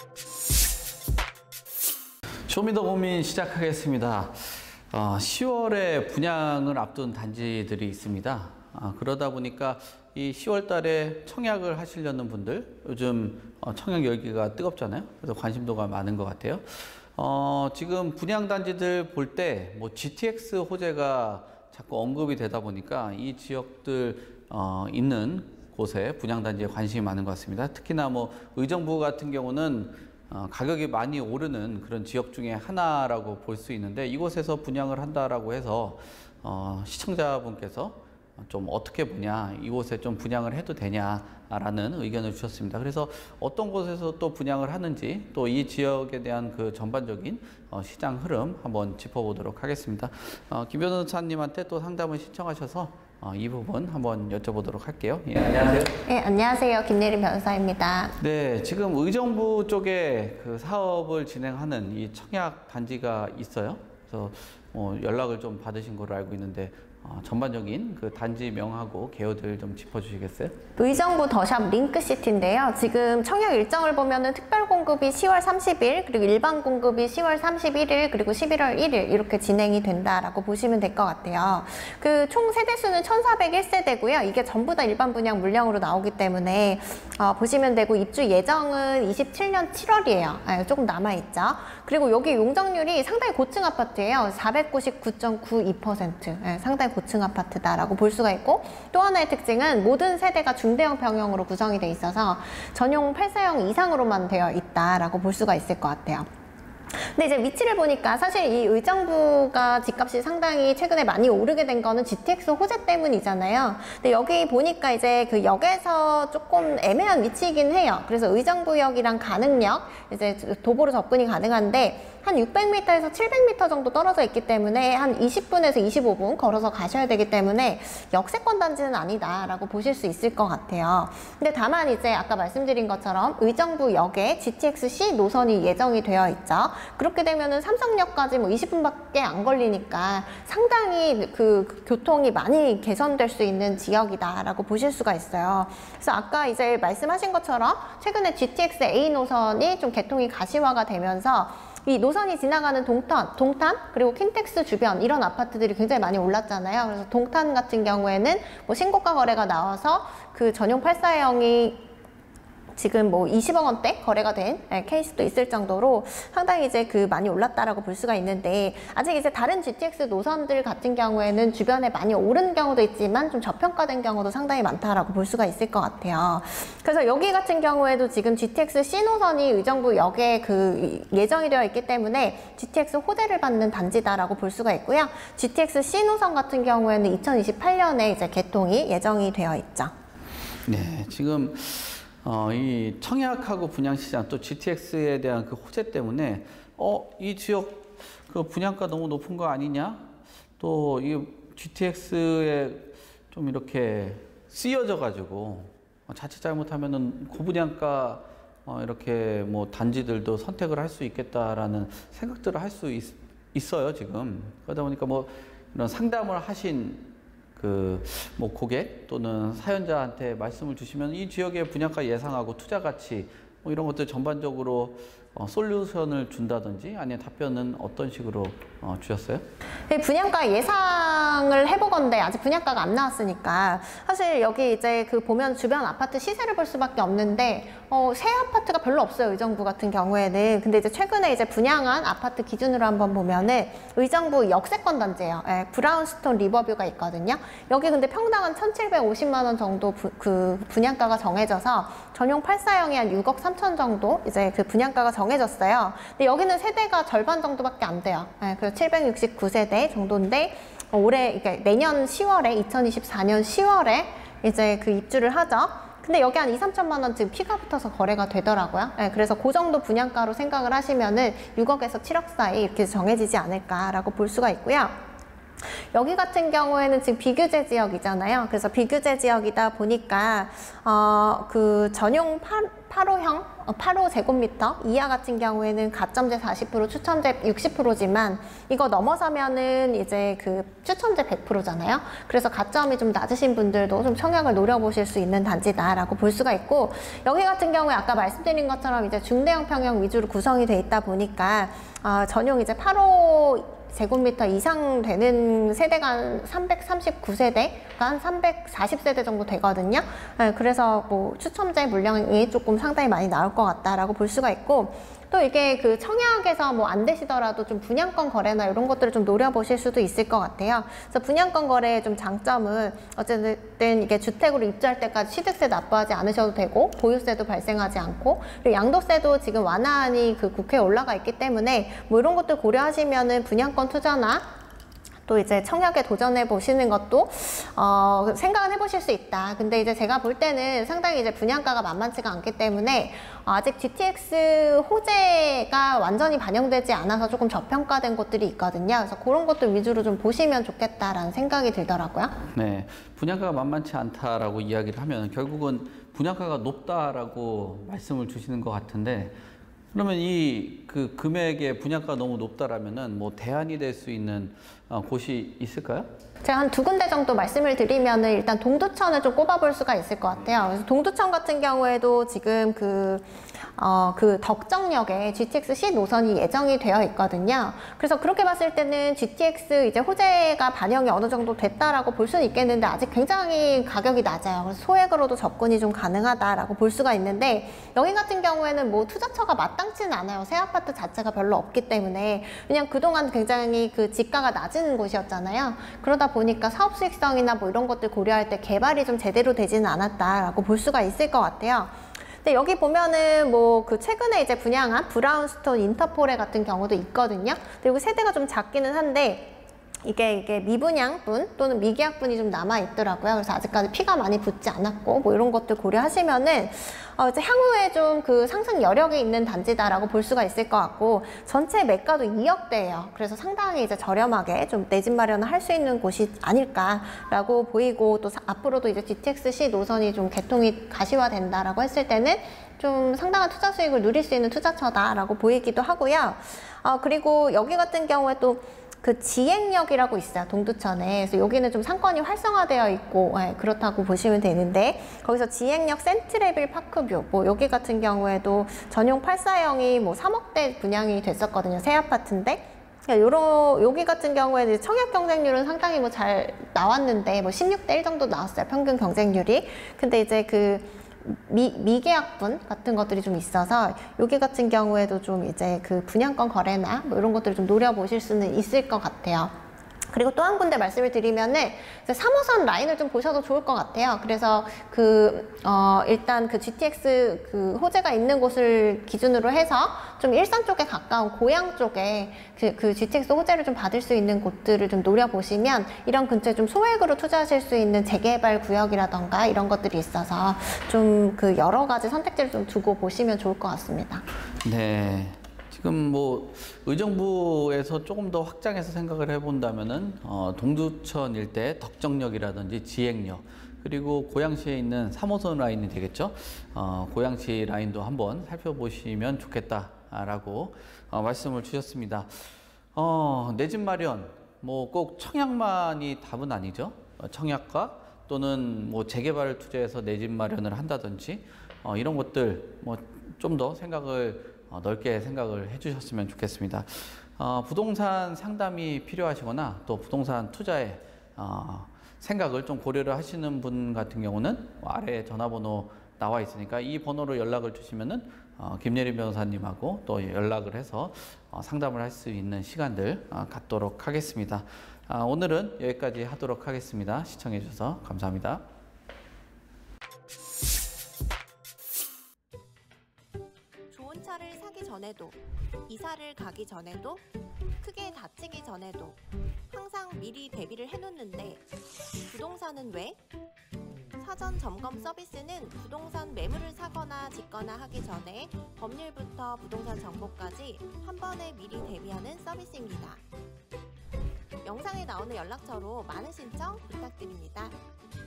쇼미더 고민 시작하겠습니다. 10월에 분양을 앞둔 단지들이 있습니다. 그러다 보니까 이 10월 달에 청약을 하시려는 분들, 요즘 청약 열기가 뜨겁잖아요. 그래서 관심도가 많은 것 같아요. 지금 분양 단지들 볼 때 뭐 GTX 호재가 자꾸 언급이 되다 보니까 이 지역들 있는 곳에 분양 단지에 관심이 많은 것 같습니다. 특히나 뭐 의정부 같은 경우는 가격이 많이 오르는 그런 지역 중에 하나라고 볼 수 있는데, 이곳에서 분양을 한다라고 해서 시청자분께서 좀 어떻게 보냐, 이곳에 좀 분양을 해도 되냐라는 의견을 주셨습니다. 그래서 어떤 곳에서 또 분양을 하는지, 또 이 지역에 대한 그 전반적인 시장 흐름 한번 짚어보도록 하겠습니다. 김 변호사님한테 또 상담을 신청하셔서 이 부분 한번 여쭤보도록 할게요. 예, 안녕하세요. 네, 안녕하세요. 김예린 변호사입니다. 네, 지금 의정부 쪽에 그 사업을 진행하는 이 청약 단지가 있어요. 그래서 연락을 좀 받으신 걸로 알고 있는데, 전반적인 그 단지 명하고 개요들 좀 짚어주시겠어요? 의정부 더샵 링크시티인데요. 지금 청약 일정을 보면은 특별 공급이 10월 30일, 그리고 일반 공급이 10월 31일, 그리고 11월 1일 이렇게 진행이 된다라고 보시면 될 것 같아요. 그 총 세대수는 1401세대고요. 이게 전부 다 일반 분양 물량으로 나오기 때문에 보시면 되고, 입주 예정은 27년 7월이에요. 조금 남아있죠. 그리고 여기 용적률이 상당히 고층 아파트예요. 499.92%. 상당히 고층 아파트다라고 볼 수가 있고, 또 하나의 특징은 모든 세대가 중대형 평형으로 구성이 돼 있어서 전용 8사형 이상으로만 되어 있다라고 볼 수가 있을 것 같아요. 근데 이제 위치를 보니까 사실 이 의정부가 집값이 상당히 최근에 많이 오르게 된 거는 GTX 호재 때문이잖아요. 근데 여기 보니까 이제 그 역에서 조금 애매한 위치이긴 해요. 그래서 의정부역이랑 가능역, 이제 도보로 접근이 가능한데 한 600m에서 700m 정도 떨어져 있기 때문에 한 20분에서 25분 걸어서 가셔야 되기 때문에 역세권 단지는 아니다라고 보실 수 있을 것 같아요. 근데 다만 이제 아까 말씀드린 것처럼 의정부역에 GTX-C 노선이 예정이 되어 있죠. 그렇게 되면은 삼성역까지 뭐 20분밖에 안 걸리니까 상당히 그 교통이 많이 개선될 수 있는 지역이다라고 보실 수가 있어요. 그래서 아까 이제 말씀하신 것처럼 최근에 GTX-A 노선이 좀 개통이 가시화가 되면서 이 노선이 지나가는 동탄 그리고 킨텍스 주변 이런 아파트들이 굉장히 많이 올랐잖아요. 그래서 동탄 같은 경우에는 뭐 신고가 거래가 나와서 그 전용 8사형이 지금 뭐 20억 원대 거래가 된 케이스도 있을 정도로 상당히 이제 그 많이 올랐다라고 볼 수가 있는데, 아직 이제 다른 GTX 노선들 같은 경우에는 주변에 많이 오른 경우도 있지만 좀 저평가된 경우도 상당히 많다라고 볼 수가 있을 것 같아요. 그래서 여기 같은 경우에도 지금 GTX-C 노선이 의정부역에 그 예정이 되어 있기 때문에 GTX 호재를 받는 단지다라고 볼 수가 있고요. GTX-C 노선 같은 경우에는 2028년에 이제 개통이 예정이 되어 있죠. 네, 지금 이 청약하고 분양 시장, 또 GTX에 대한 그 호재 때문에 이 지역 그 분양가 너무 높은 거 아니냐? 또 이 GTX에 좀 이렇게 쓰여져 가지고 자칫 잘못하면은 고분양가 이렇게 뭐 단지들도 선택을 할 수 있겠다라는 생각들을 할 수 있어요, 지금. 그러다 보니까 뭐 이런 상담을 하신 뭐 고객 또는 사연자한테 말씀을 주시면 이 지역의 분양가 예상하고 투자 가치 뭐 이런 것들 전반적으로 솔루션을 준다든지, 아니면 답변은 어떤 식으로 주셨어요? 네, 분양가 예상을 해보건데 아직 분양가가 안 나왔으니까 사실 여기 이제 그 보면 주변 아파트 시세를 볼 수밖에 없는데 새 아파트가 별로 없어요, 의정부 같은 경우에는. 근데 이제 최근에 이제 분양한 아파트 기준으로 한번 보면은 의정부 역세권 단지예요. 브라운스톤 리버뷰가 있거든요. 여기 근데 평당 한 1,750만 원 정도 그 분양가가 정해져서 전용 8사형이 한 6억 3천 정도 이제 그 분양가가 정해졌어요. 근데 여기는 세대가 절반 정도밖에 안 돼요. 그래서 769세대 정도인데 올해, 그러니까 내년 10월에 2024년 10월에 이제 그 입주를 하죠. 근데 여기 한 2, 3천만 원 지금 피가 붙어서 거래가 되더라고요. 그래서 그 정도 분양가로 생각을 하시면은 6억에서 7억 사이 이렇게 정해지지 않을까라고 볼 수가 있고요. 여기 같은 경우에는 지금 비규제 지역이잖아요. 그래서 비규제 지역이다 보니까 그 전용 8호 제곱미터 이하 같은 경우에는 가점제 40%, 추첨제 60%지만 이거 넘어서면은 이제 그 추첨제 100%잖아요. 그래서 가점이 좀 낮으신 분들도 좀 청약을 노려보실 수 있는 단지다라고 볼 수가 있고, 여기 같은 경우에 아까 말씀드린 것처럼 이제 중대형 평형 위주로 구성이 돼 있다 보니까 전용 이제 8호 제곱미터 이상 되는 세대가 한 339세대가 한 340세대 정도 되거든요. 그래서 뭐 추첨제 물량이 조금 상당히 많이 나올 것 같다라고 볼 수가 있고, 또 이게 그 청약에서 뭐 안 되시더라도 좀 분양권 거래나 이런 것들을 좀 노려보실 수도 있을 것 같아요. 그래서 분양권 거래의 좀 장점은 어쨌든 이게 주택으로 입주할 때까지 취득세 납부하지 않으셔도 되고, 보유세도 발생하지 않고, 그리고 양도세도 지금 완화안이 그 국회에 올라가 있기 때문에 뭐 이런 것들 고려하시면은 분양권 투자나 또 이제 청약에 도전해 보시는 것도 생각은 해보실 수 있다. 근데 이제 제가 볼 때는 상당히 이제 분양가가 만만치가 않기 때문에 아직 GTX 호재가 완전히 반영되지 않아서 조금 저평가된 곳들이 있거든요. 그래서 그런 것들 위주로 좀 보시면 좋겠다라는 생각이 들더라고요. 네, 분양가가 만만치 않다라고 이야기를 하면 결국은 분양가가 높다라고 말씀을 주시는 것 같은데, 그러면 이 그 금액의 분양가가 너무 높다라면은 뭐 대안이 될 수 있는 곳이 있을까요? 제가 한 2군데 정도 말씀을 드리면은 일단 동두천을 좀 꼽아볼 수가 있을 것 같아요. 그래서 동두천 같은 경우에도 지금 그 덕정역에 GTX-C 노선이 예정이 되어 있거든요. 그래서 그렇게 봤을 때는 GTX 이제 호재가 반영이 어느 정도 됐다라고 볼 수는 있겠는데 아직 굉장히 가격이 낮아요. 그래서 소액으로도 접근이 좀 가능하다라고 볼 수가 있는데, 여기 같은 경우에는 뭐 투자처가 마땅치는 않아요. 새 아파트 자체가 별로 없기 때문에. 그냥 그동안 굉장히 그 지가가 낮은 곳이었잖아요. 그러다 보니까 사업 수익성이나 뭐 이런 것들 고려할 때 개발이 좀 제대로 되지는 않았다라고 볼 수가 있을 것 같아요. 근데 여기 보면은 뭐 그 최근에 이제 분양한 브라운스톤 인터포레 같은 경우도 있거든요. 그리고 세대가 좀 작기는 한데 이게 미분양분 또는 미계약분이 좀 남아 있더라고요. 그래서 아직까지 피가 많이 붙지 않았고 뭐 이런 것들 고려하시면은 이제 향후에 좀 그 상승 여력이 있는 단지다라고 볼 수가 있을 것 같고, 전체 매가도 2억대예요. 그래서 상당히 이제 저렴하게 좀 내 집 마련을 할 수 있는 곳이 아닐까라고 보이고, 또 앞으로도 이제 GTX-C 노선이 좀 개통이 가시화된다라고 했을 때는 좀 상당한 투자 수익을 누릴 수 있는 투자처다라고 보이기도 하고요. 그리고 여기 같은 경우에 또 그 지행역이라고 있어요, 동두천에. 그래서 여기는 좀 상권이 활성화되어 있고 그렇다고 보시면 되는데, 거기서 지행역 센트레빌 파크뷰 뭐 여기 같은 경우에도 전용 84형이 뭐 3억대 분양이 됐었거든요. 새 아파트인데 여기 같은 경우에는 청약 경쟁률은 상당히 뭐 잘 나왔는데 뭐 16대 1 정도 나왔어요, 평균 경쟁률이. 근데 이제 그 미계약분 같은 것들이 좀 있어서 여기 같은 경우에도 좀 이제 그 분양권 거래나 뭐 이런 것들을 좀 노려보실 수는 있을 것 같아요. 그리고 또 한 군데 말씀을 드리면은 3호선 라인을 좀 보셔도 좋을 것 같아요. 그래서 일단 그 GTX 그 호재가 있는 곳을 기준으로 해서 좀 일산 쪽에 가까운 고양 쪽에 그 GTX 호재를 좀 받을 수 있는 곳들을 좀 노려보시면 이런 근처에 좀 소액으로 투자하실 수 있는 재개발 구역이라던가 이런 것들이 있어서 좀 그 여러 가지 선택지를 좀 두고 보시면 좋을 것 같습니다. 네. 지금 뭐 의정부에서 조금 더 확장해서 생각을 해본다면은 동두천 일대 덕정역이라든지 지행역, 그리고 고양시에 있는 3호선 라인이 되겠죠. 고양시 라인도 한번 살펴보시면 좋겠다라고 말씀을 주셨습니다. 내 집 마련, 뭐 꼭 청약만이 답은 아니죠. 청약과 또는 뭐 재개발을 투자해서 내 집 마련을 한다든지 이런 것들 뭐 좀 더 생각을 넓게 생각을 해주셨으면 좋겠습니다. 부동산 상담이 필요하시거나 또 부동산 투자에 생각을 좀 고려를 하시는 분 같은 경우는 아래 전화번호 나와 있으니까 이 번호로 연락을 주시면은 김예린 변호사님하고 또 연락을 해서 상담을 할 수 있는 시간들 갖도록 하겠습니다. 오늘은 여기까지 하도록 하겠습니다. 시청해 주셔서 감사합니다. 좋은 차를 사기 전에도, 이사를 가기 전에도, 크게 다치기 전에도 항상 미리 대비를 해놓는데 부동산은 왜? 사전 점검 서비스는 부동산 매물을 사거나 짓거나 하기 전에 법률부터 부동산 정보까지 한 번에 미리 대비하는 서비스입니다. 영상에 나오는 연락처로 많은 신청 부탁드립니다.